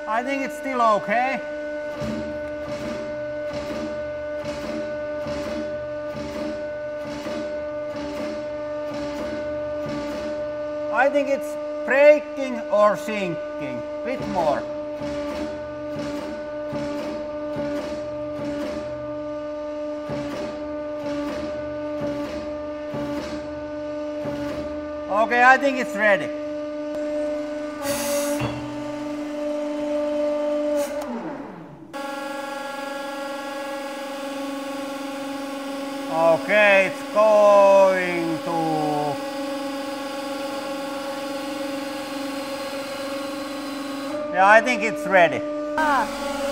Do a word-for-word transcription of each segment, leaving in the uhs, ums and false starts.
I think it's still okay. I think it's braking or sinking. Bit more. Okay, I think it's ready. Okay, it's going to... Yeah, I think it's ready. Ah.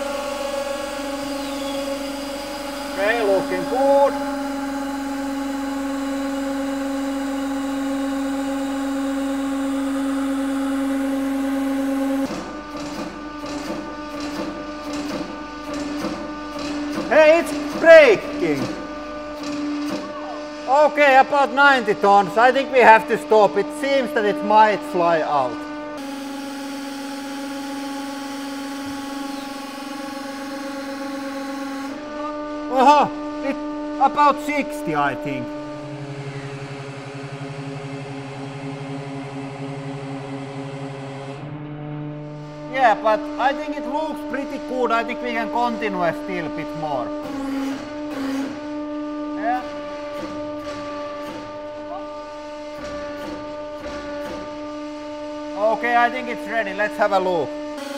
Okay, looking good. Hey, it's braking. Okay, about ninety tons. I think we have to stop. It seems that it might fly out. Uh-huh, it's about sixty, I think. Yeah, but I think it looks pretty good. I think we can continue still a bit more. Yeah. Okay, I think it's ready. Let's have a look.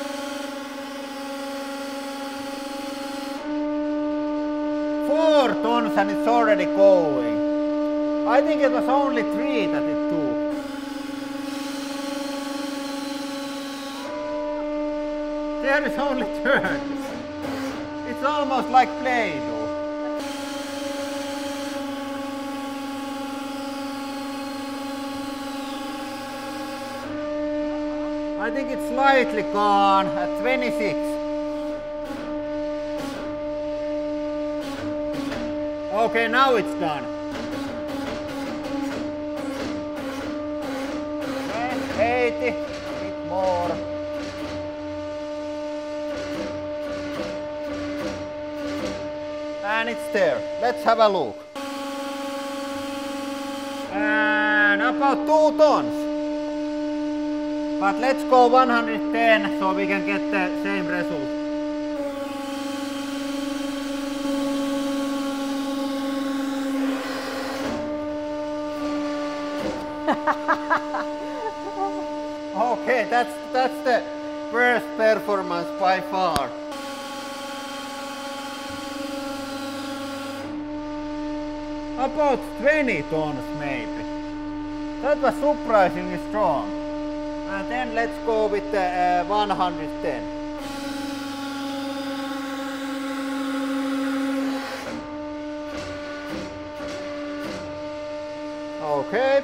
Four tons and it's already going. I think it was only three that it took. There is only turns. It's almost like Play-Doh. I think it's slightly gone at twenty-six. Okay, now it's done. Okay, eighty, a bit more. And it's there. Let's have a look. And about two tons. But let's go one hundred ten so we can get the same result. Okay, that's that's the worst performance by far. About twenty tons maybe. That was surprisingly strong. And then let's go with the uh, one hundred ten. Okay.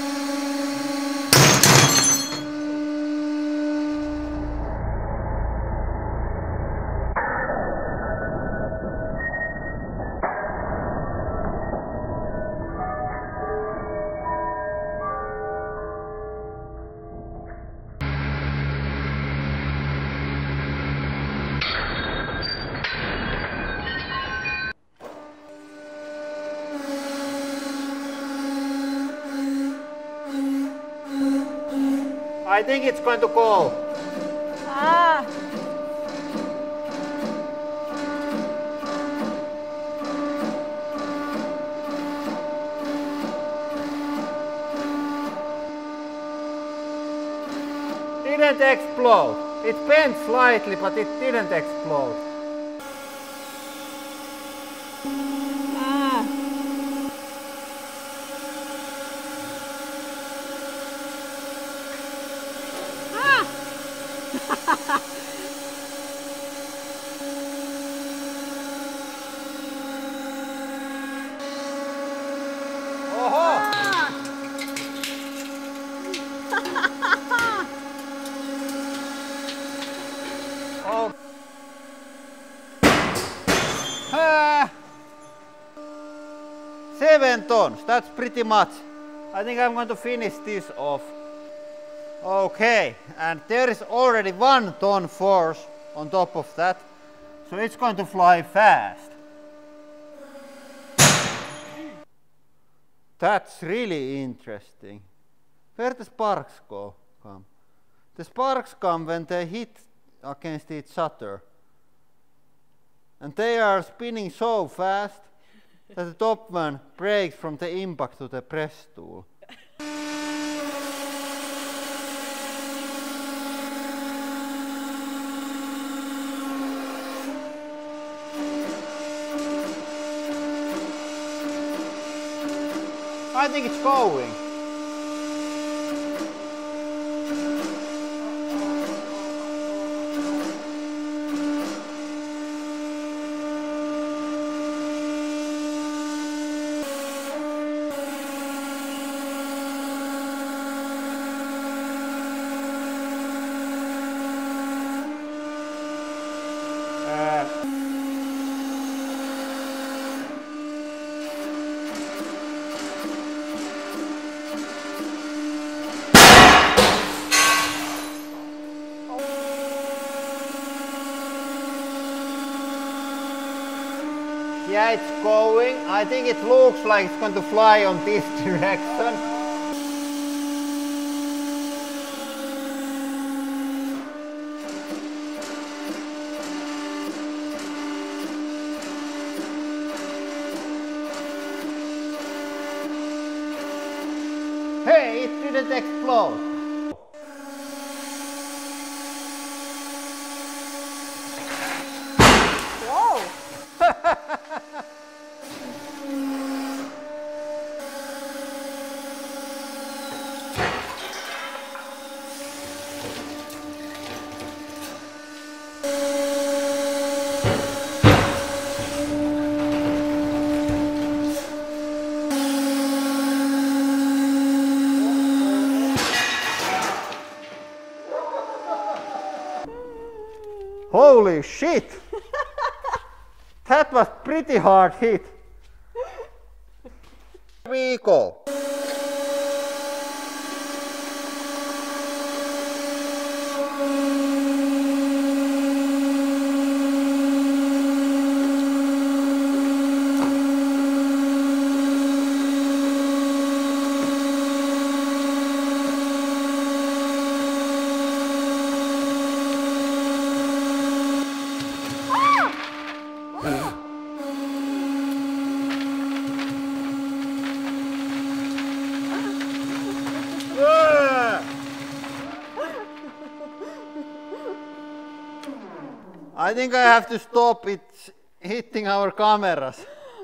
I think it's going to go. Ah. Didn't explode. It bent slightly, but it didn't explode. Ah. Oh. Ah. Seven tons, that's pretty much. I think I'm going to finish this off. Okay, and there is already one ton force on top of that, so it's going to fly fast. That's really interesting. Where the sparks go come? The sparks come when they hit against each other. And they are spinning so fast that the top one breaks from the impact to the press tool. I think it's going. Yeah, it's going. I think it looks like it's going to fly on this direction. Hey, it didn't explode. Holy shit! That was pretty hard hit. Here we go. I think I have to stop it hitting our cameras.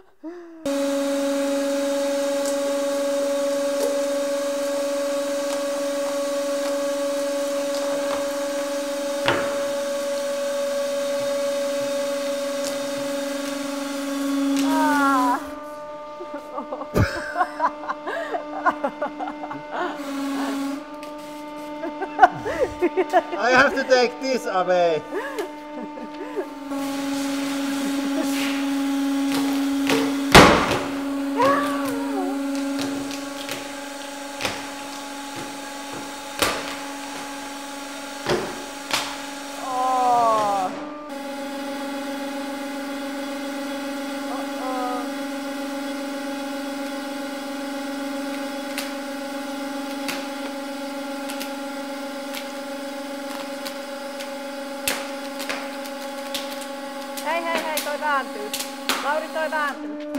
I have to take this away. Hei hei hei, toi vääntyy. Lauri, toi vääntyy.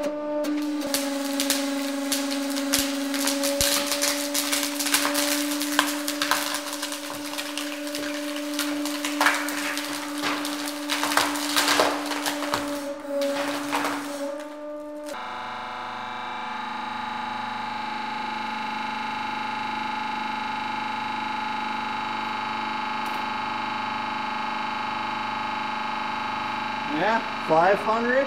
Yeah, five hundred.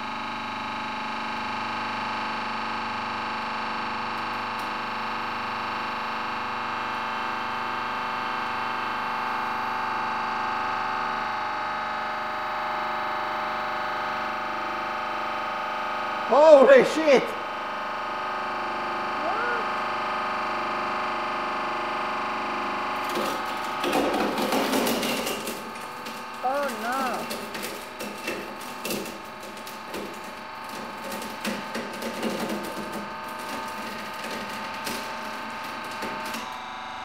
Holy shit! Thank you.